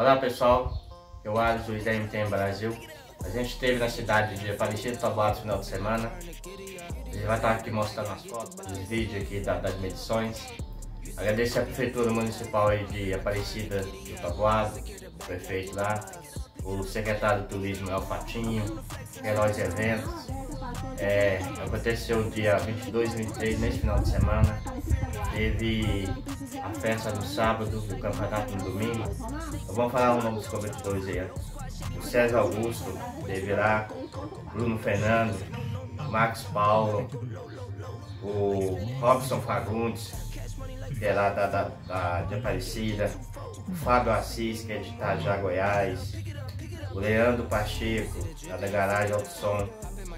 Olá pessoal, eu Alisson, juiz da MTM Brasil. A gente esteve na cidade de Aparecida do Taboado no final de semana. A gente vai estar aqui mostrando as fotos, os vídeos aqui das medições. Agradecer a Prefeitura Municipal aí de Aparecida do Taboado, o prefeito lá, o secretário do Turismo Elfatinho, Heróis Eventos. Aconteceu dia 22 e 23, nesse final de semana. Teve a festa no sábado, o campeonato no domingo. Então, vamos falar o nome dos competidores aí. O César Augusto teve lá, Bruno Fernando, Max Paulo, o Robson Fagundes, que é lá de Aparecida, o Fábio Assis, que é de Itajá, Goiás, o Leandro Pacheco, lá da Garagem Alto Som,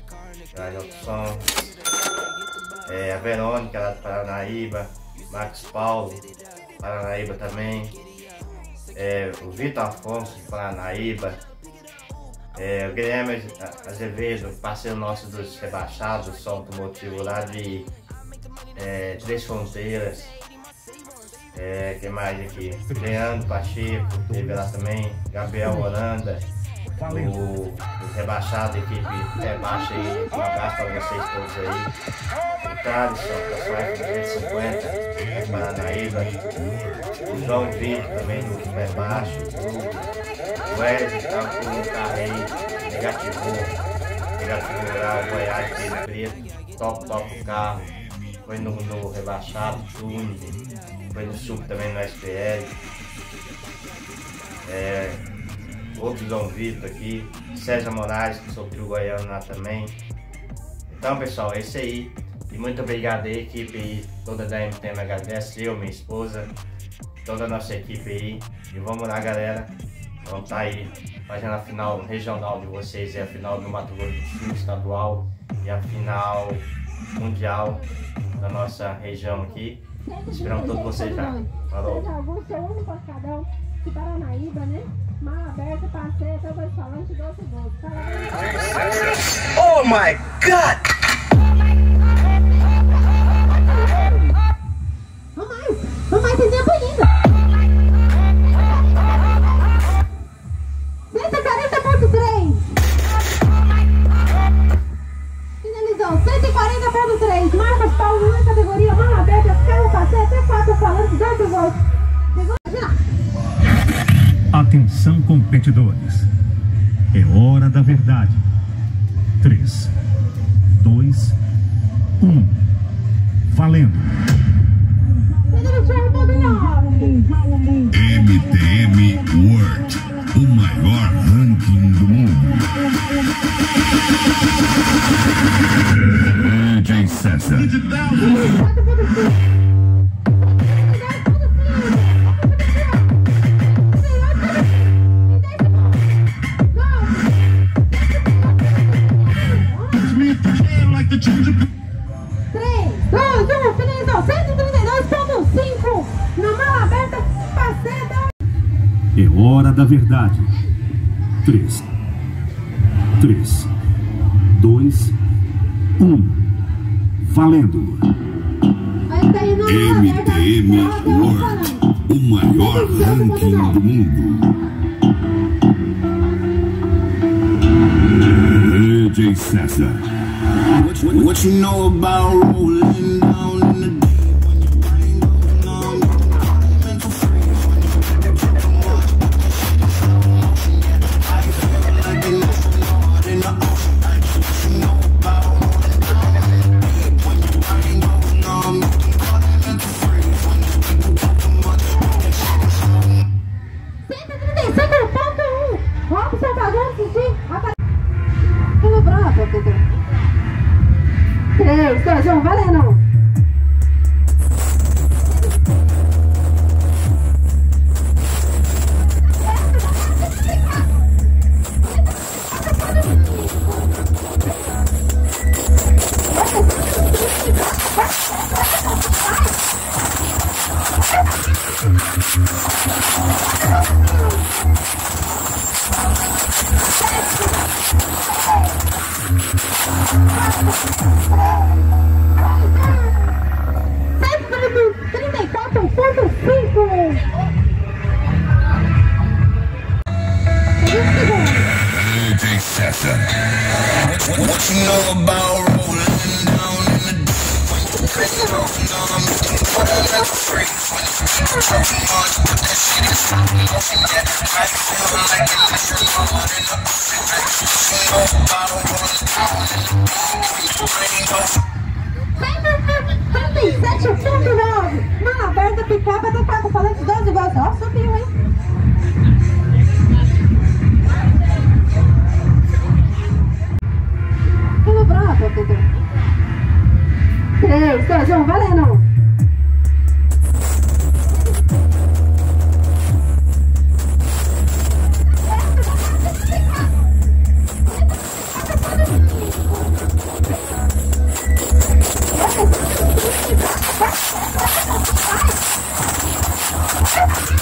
a Verônica, lá do Paranaíba, Max Paulo, Paranaíba também, o Vitor Afonso, de Paranaíba, o Guilherme Azevedo, parceiro nosso dos rebaixados, som automotivo lá de Três Fronteiras. Quem mais aqui? Leandro Pacheco, teve lá também, Gabriel Holanda, o rebaixado, equipe rebaixa aí, um abraço para vocês todos aí. O Thaleson, pessoal F250, de Paranaíba, o João Vitor também do rebaixo, o Wesley estava com um carro aí, negativou lá, o Goiás dele preto, top o carro, foi no rebaixado, túnel, foi no sub também no SPL. Outro João Vitor aqui, César Moraes, que sou trio goiano lá também. Então pessoal, é isso aí. E muito obrigado aí, equipe aí, toda da MTM agradece, eu, minha esposa, toda a nossa equipe aí. E vamos lá, galera, vamos estar aí fazendo a final regional de vocês, e a final do Mato Grosso do Sul estadual e a final mundial da nossa região aqui. Esperamos todos vocês já. Falou! De Paranaíba, né? Mar aberta, passei até o Baixalante, 12 gols. Oh my God! Mamãe, tem tempo ainda. 140.3. Finalizou, 140.3. Marcos Paulo na categoria mar aberta, carro passei até 4 falantes, 12 gols. Atenção, competidores. É hora da verdade. 3, 2, 1. Valendo. MTM World, o maior ranking do mundo. DJ César. É hora da verdade. 3, 2, 1. Valendo. MTM World, o maior ranking do mundo. DJ César. What you know about rolling down in the deep when your brain goes numb, mental freeze when you pick up your mind. I feel like an astronaut in the ocean. What you know about rolling down in the deep when your brain goes numb, mental freeze when you pick up your mind. 135.1. Robson Fagundes de Aparecida. Tudo bravo, Dudu. 3, 2, 1, valendo!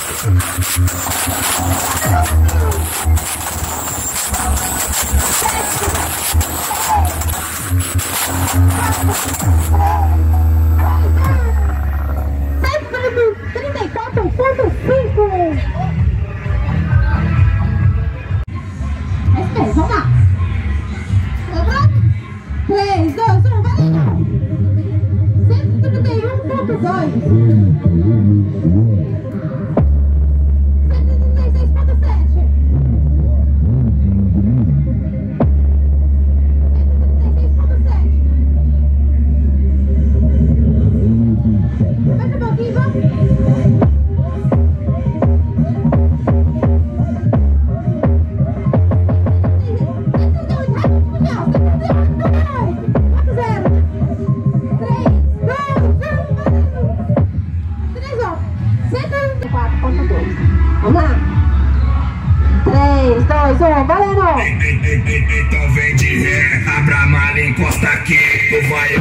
Vamos lá. 3, 2, 1, valeu! 131.2. 3, 2, 1, valendo! Então vem de ré, abra a mala, encosta aqui, tu vai.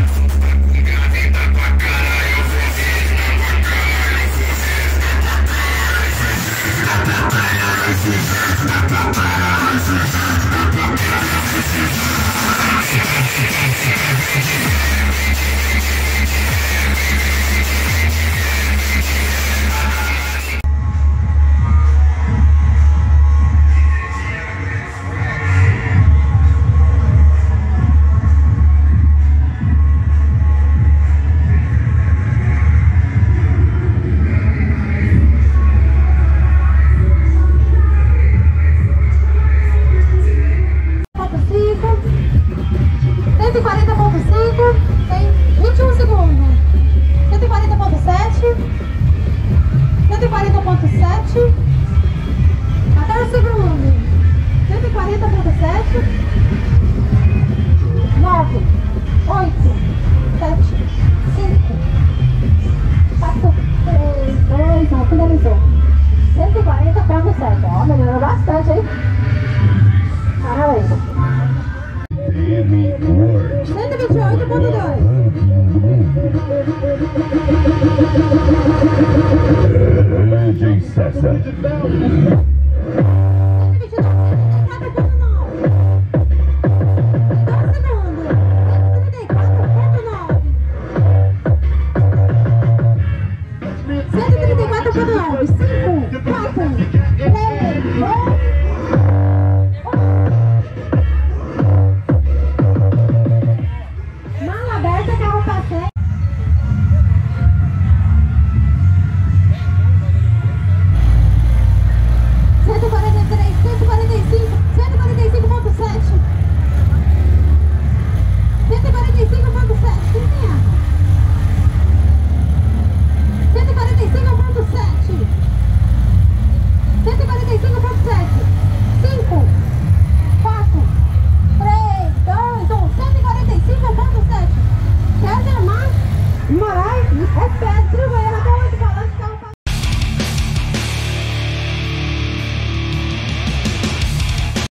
Tem 21 segundos. 140.7. 140.7. Até o segundo. 140.7. 9, 8, 7, 5, 4, 3, 2, 1. Finalizou. 140.7. Ó, melhorou bastante, hein? Parabéns. 128.2. DJ César. 134.9. 5, 4,